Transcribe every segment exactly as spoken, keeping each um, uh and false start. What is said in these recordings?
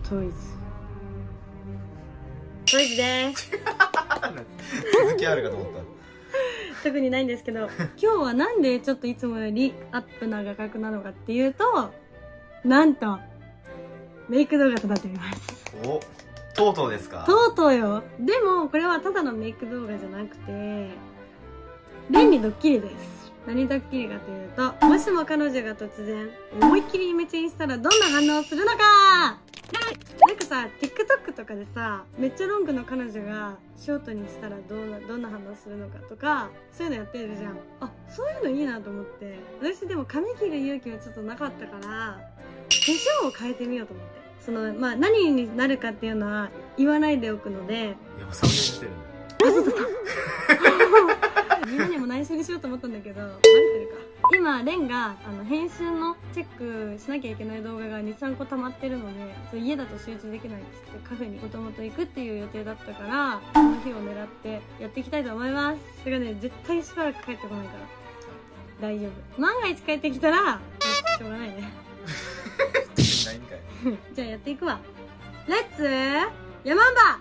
トイズトイズです。 続きあるかと思った。 特にないんですけど、今日はなんでちょっといつもよりアップな画角なのかっていうと、なんとメイク動画となっております。 お、とうとうですか？ とうとうよ。でもこれはただのメイク動画じゃなくて、レンにドッキリです。何ドッキリかというと、もしも彼女が突然思いっきりイメチェンしたらどんな反応をするのか。なんかさ、TikTok とかでさ、めっちゃロングの彼女がショートにしたらどんなどんな反応するのかとか、そういうのやってるじゃん。あ、そういうのいいなと思って。私でも髪切る勇気はちょっとなかったから、化粧を変えてみようと思って。そのまあ何になるかっていうのは言わないでおくので。 いや、もうさんねんしてるんだ。あ、そうだった。みんなにも内緒にしようと思ったんだけど、バレてるか。今レンがあの編集のチェックしなきゃいけない動画がにさんこ溜まってるので、そう家だと集中できないっつってカフェにもともと行くっていう予定だったから、その日を狙ってやっていきたいと思います。それがね、絶対しばらく帰ってこないから大丈夫。万が一帰ってきたらしょうがないね。ないんかい。じゃあやっていくわ。レッツヤマンバ。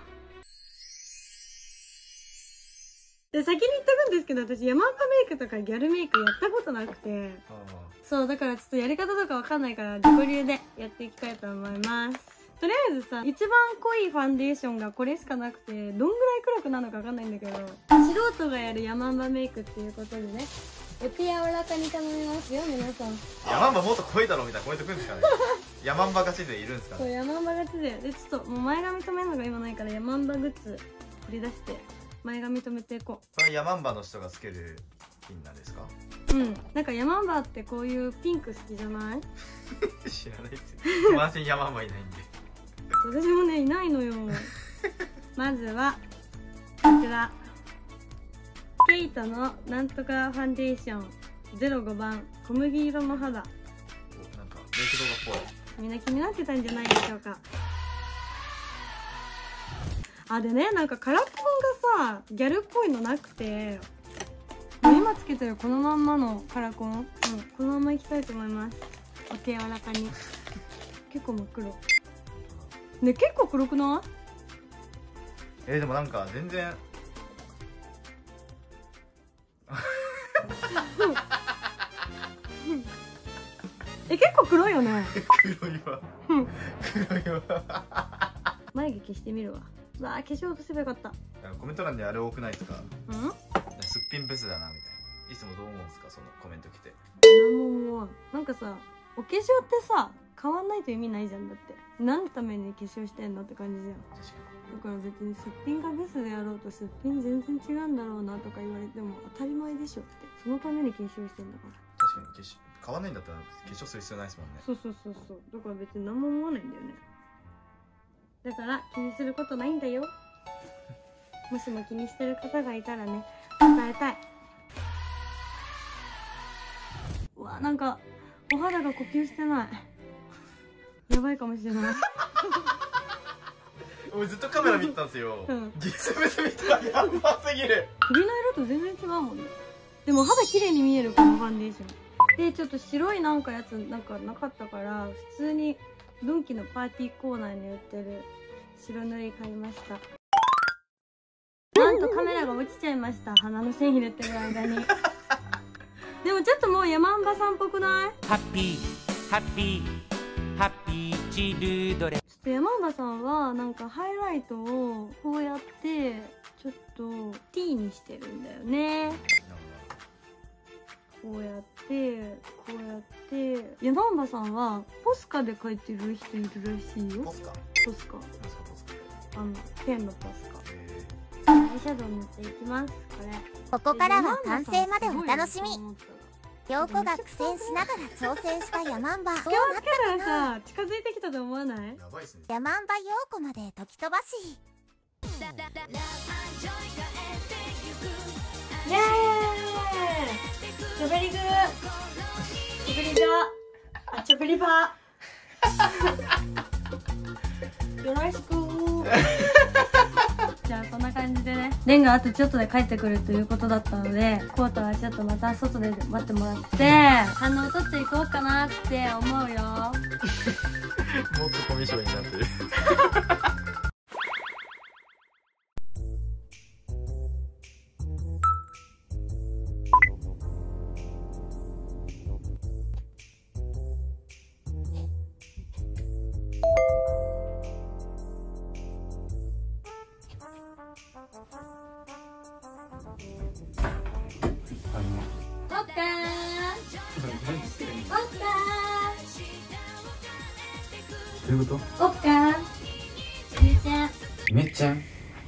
で、先に言っとくんですけど、私ヤマンバメイクとかギャルメイクやったことなくて、そうだからちょっとやり方とかわかんないから自己流でやっていきたいと思います。とりあえずさ、一番濃いファンデーションがこれしかなくて、どんぐらい黒くなるのかわかんないんだけど、素人がやるヤマンバメイクっていうことでね、お手柔らかに頼みますよ皆さん。 ヤマンバもっと濃いだろみたいなコメントくるんですかね。ヤマンバガチでいるんですかね。 そう、ヤマンバガチで。で、ちょっともう前髪留めるのが今ないから、ヤマンバグッズ取り出して前髪留めていこう。 これヤマンバの人がつけるピンなんですか？ うん、なんかヤマンバってこういうピンク好きじゃない？ 知らないですよ。友達にヤマンバいないんで。 私もね、いないのよ。まずはこちらケイトのなんとかファンデーションゼロごばん小麦色の肌。お、なんかメイク動画っぽい。 みんな気になってたんじゃないでしょうか。あ、でね、なんかカラコンがさギャルっぽいのなくて、今つけてるこのまんまのカラコン、うん、このままいきたいと思います。お手柔らかに。結構真っ黒ね。結構黒くない？ えー、でもなんか全然え、結構黒いよね。 黒いわ。黒いわ。 眉毛消してみるわ。わあ、化粧落とせばよかった。 コメント欄にあれ多くないですか？ うん？ すっぴんブスだなみたいな。いつもどう思うんですか、そのコメント来て。 なんも思わん。なんかさ、お化粧ってさ変わんないと意味ないじゃん。だって何のために化粧してんのって感じじゃん。確かに。だから別にすっぴんがブスでやろうとすっぴん全然違うんだろうなとか言われても当たり前でしょって。そのために化粧してんだから。 確かに化粧変わんないんだったら化粧する必要ないですもんね。 そうそうそうそう。だから別に何も思わないんだよね。だから気にすることないんだよ。もしも気にしてる方がいたらね、伝えたい。うわ、なんかお肌が呼吸してない。やばいかもしれない。 俺ずっとカメラ見てたんですよ。 うん、 ギスブス見たらやばすぎる。 首の色と全然違うもんね。でも肌綺麗に見えるこのファンデーションで、ちょっと白いなんかやつなんかなかったから、普通にドンキのパーティーコーナーに売ってる白塗り買いました。なんとカメラが落ちちゃいました。鼻の線入れてる間に。でもちょっともうヤマンバさんっぽくない？ ハッピーハッピーハッピーチルドレン。 ちょっとヤマンバさんはなんかハイライトをこうやってちょっと T にしてるんだよね。こうやってこうやってヤマンバさんはポスカで描いてる人いるらしいよ。 ポスカ？ ポスカ。 ポスカ。 あのペンのポスカ。アイシャドウ塗っていきます。これ。 ここからは完成までお楽しみ。陽子が苦戦しながら挑戦したヤマンバ。 どうなったかな？さ、近づいてきたと思わない？ やばいっすね。 ヤマンバ陽子まで時飛ばし。 イエーイ。チョベリグー。チョベリジャ。あ、チョベリバー。よろしく。じゃあそんな感じでね、レンがあとちょっとで帰ってくるということだったので、コートはちょっとまた外で待ってもらって反応を取っていこうかなって思うよ。 もっとコミュ障になってる。 オッカーオッカどういうこーオッカーゆうちゃんと？めっちゃん。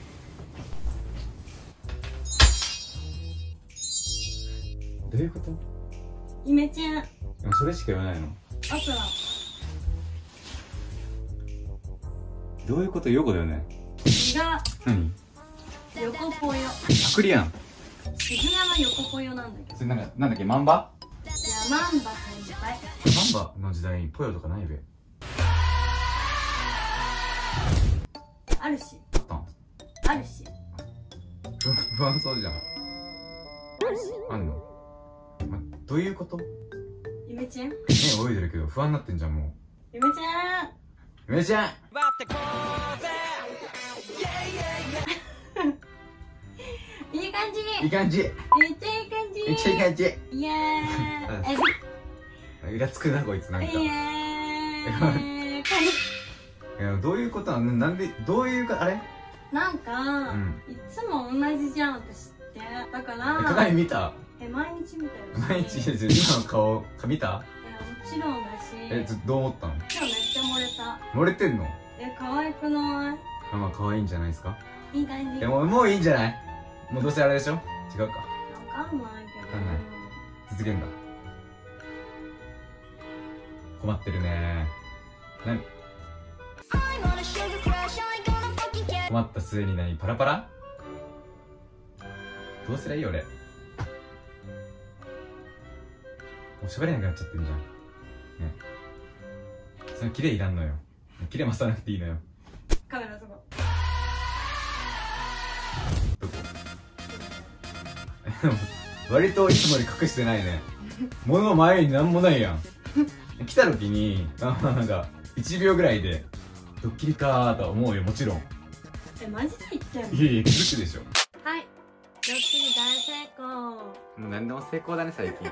どういうこと？ ゆめちゃんでもそれしか言わないの？ あそらどういうこと？横だよね。 が何？ 横ぽよ。 パクリやん。 渋谷の横ぽよなんだけど。 それなんかなんだっけ、マンバ？ ヤマンバ先輩。 マンバの時代にポヨとかないべ。 あるしあったん？ あるし不不安そうじゃん。 あるし。 あんの？ま、どういうこと？ ゆめちゃん目泳いでるけど不安になってんじゃんもう。 ゆめちゃんゆめちゃん。 いい感じ。 いい感じ。 めっちゃいい感じ。 めっちゃいい感じ。 いやー。 イラつくなこいつなんか。 いやー。 いやどういうことなの？なんでどういうかあれ？ なんか、 んいつも同じじゃん私ってだからえ鏡見た？ え毎日見たよ毎日今の顔見た？ えもちろんだしえずどう思ったの？ 今日めっちゃ漏れた。 漏れてんの？ え可愛くない？ まあまあ可愛いんじゃないですか？ いい感じ。 えもうもういいんじゃない？もうどうせあれでしょ？違うか。 わかんないけどわかんない続けんだ。困ってるね。何？困った末に何？パラパラ？どうすりゃいい俺。もう喋れなくなっちゃってんじゃんね。そのキレいらんのよ。キレ増さなくていいのよ。 カメラそこ。 どこ？割といつもより隠してないね。物の前になんもないやん。来た時にあなんかいちびょうぐらいでドッキリかーとは思うよ。もちろん。 えマジで言ってんの？ いやいや気づくでしょ。 はいドッキリ大成功。 もう何でも成功だね最近。 イエ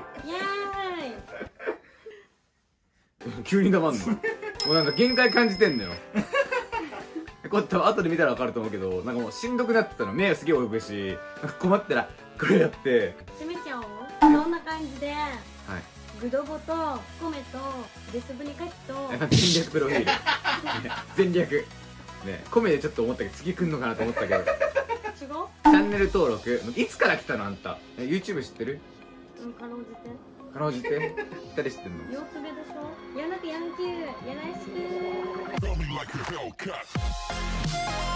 ーイ。 急に黙んのもうなんか限界感じてんのよ。こうやって後で見たら分かると思うけど、なんかもうしんどくなってたの。目がすげえ泳ぐし、なんか困ったらこれやって。 閉めちゃおう。そんな感じではい。 グドボと米とデスブニカキとなんか戦略プロフィール。ね戦略。ね、米でちょっと思ったけど次来んのかなと思ったけど。 違う？ チャンネル登録いつから来たのあんた？ YouTube 知ってる？ うんかろうじてかろうじて誰知ってんの？ ようつべでしょ。やなくやんきゅうやらしく。